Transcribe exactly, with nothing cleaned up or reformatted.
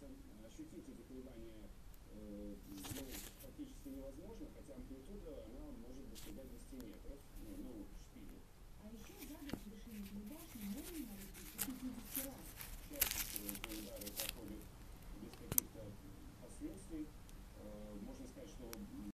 ощутить эти колебания э, ну, практически невозможно, хотя амплитуда она может достигать десяти метров, ну, ну, в шпиле. А еще